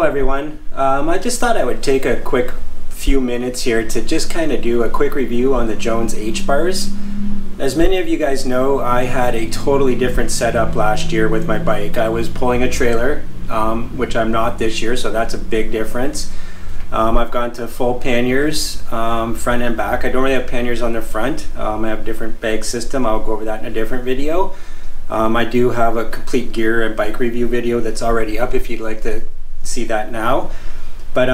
everyone. I just thought I would take a quick few minutes here to just kind of do a quick review on the Jones H-Bars. As many of you guys know, I had a totally different setup last year with my bike. I was pulling a trailer, which I'm not this year, so that's a big difference. I've gone to full panniers, front and back. I don't really have panniers on the front. I have a different bag system. I'll go over that in a different video. I do have a complete gear and bike review video that's already up if you'd like to see that now. But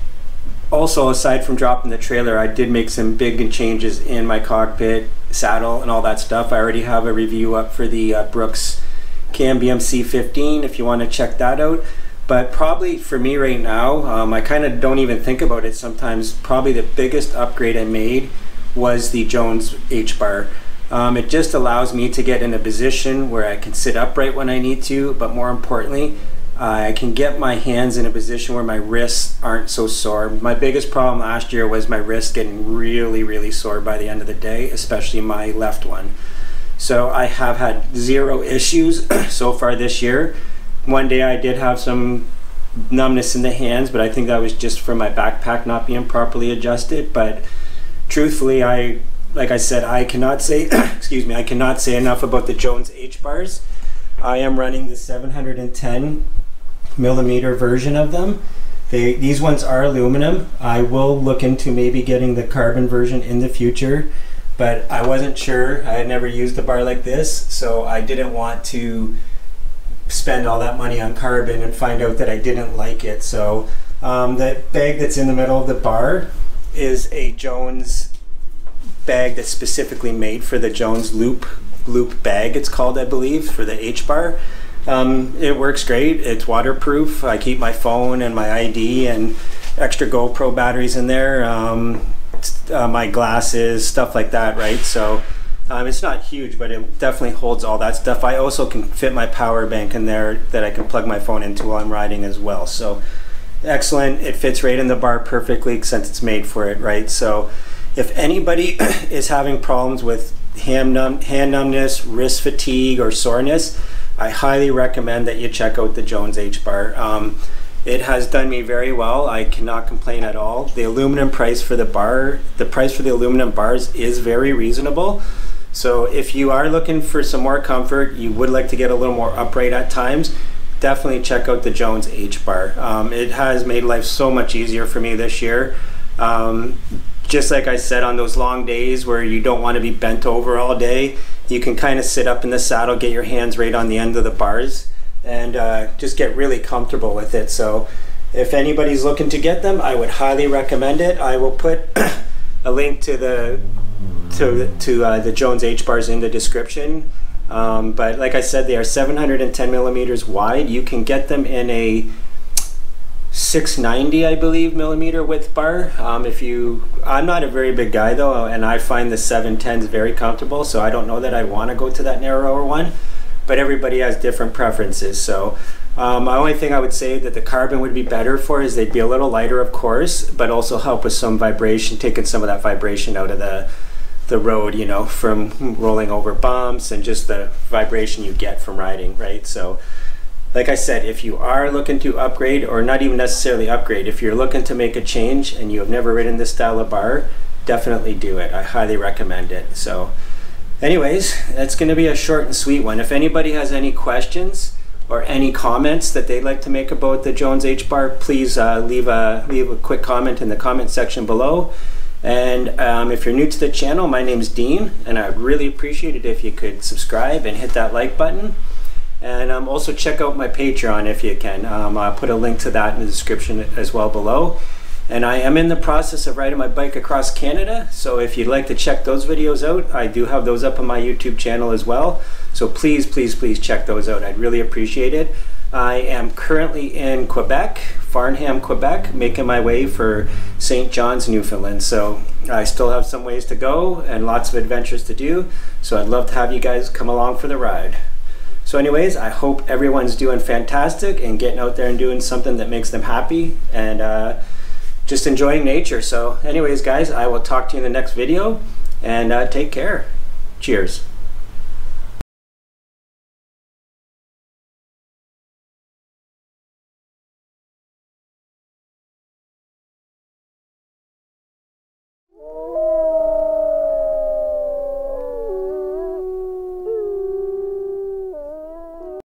also, aside from dropping the trailer, I did make some big changes in my cockpit, saddle, and all that stuff. I already have a review up for the Brooks Cambium C15 if you want to check that out. But probably for me right now, I kind of don't even think about it sometimes. Probably the biggest upgrade I made was the Jones H-Bar. It just allows me to get in a position where I can sit upright when I need to, but more importantly, I can get my hands in a position where my wrists aren't so sore. My biggest problem last year was my wrist getting really sore by the end of the day, especially my left one. So I have had zero issues so far this year. One day I did have some numbness in the hands, but I think that was just from my backpack not being properly adjusted. But truthfully, like I said, I cannot say, excuse me, I cannot say enough about the Jones H-Bars. I am running the 710 millimeter version of them. These ones are aluminum. I will look into maybe getting the carbon version in the future, but I wasn't sure. I had never used a bar like this, so I didn't want to spend all that money on carbon and find out that I didn't like it. So the bag that's in the middle of the bar is a Jones bag that's specifically made for the Jones loop bag, it's called, I believe, for the H-Bar. It works great. It's waterproof. I keep my phone and my ID and extra GoPro batteries in there, my glasses, stuff like that, right? So it's not huge, but it definitely holds all that stuff. I also can fit my power bank in there that I can plug my phone into while I'm riding as well. So excellent. It fits right in the bar perfectly since it's made for it, right? So if anybody is having problems with hand numbness, wrist fatigue, or soreness, I highly recommend that you check out the Jones H-Bar. It has done me very well. I cannot complain at all. The aluminum price for the bar, the price for the aluminum bars is very reasonable. So if you are looking for some more comfort, you would like to get a little more upright at times, definitely check out the Jones H-Bar. It has made life so much easier for me this year. Just like I said, on those long days where you don't want to be bent over all day, you can kind of sit up in the saddle, get your hands right on the end of the bars, and just get really comfortable with it. So if anybody's looking to get them, I would highly recommend it. I will put a link to the Jones H-Bars in the description. But like I said, they are 710 millimeters wide. You can get them in a 690, I believe, millimeter width bar. I'm not a very big guy though, and I find the 710s very comfortable, so I don't know that I want to go to that narrower one, but everybody has different preferences. So my only thing I would say that the carbon would be better for is they'd be a little lighter, of course, but also help with some vibration, taking some of that vibration out of the road, you know, from rolling over bumps and just the vibration you get from riding, right? So like I said, if you are looking to upgrade, or not even necessarily upgrade, if you're looking to make a change and you have never ridden this style of bar, definitely do it. I highly recommend it. So anyways, that's going to be a short and sweet one. If anybody has any questions or any comments that they'd like to make about the Jones H-Bar, please leave a quick comment in the comment section below. And if you're new to the channel, my name's Dean, and I'd really appreciate it if you could subscribe and hit that like button. And also check out my Patreon if you can. I'll put a link to that in the description as well below. And I am in the process of riding my bike across Canada, so if you'd like to check those videos out, I do have those up on my YouTube channel as well. So please check those out. I'd really appreciate it. I am currently in Quebec, Farnham, Quebec, making my way for St. John's, Newfoundland. So I still have some ways to go and lots of adventures to do. So I'd love to have you guys come along for the ride. So anyways, I hope everyone's doing fantastic and getting out there and doing something that makes them happy and just enjoying nature. So anyways, guys, I will talk to you in the next video, and take care. Cheers.